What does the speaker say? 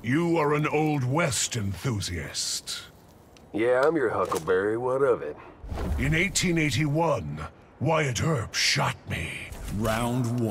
You are an Old West enthusiast. Yeah, I'm your Huckleberry. What of it? In 1881, Wyatt Earp shot me. Round 1.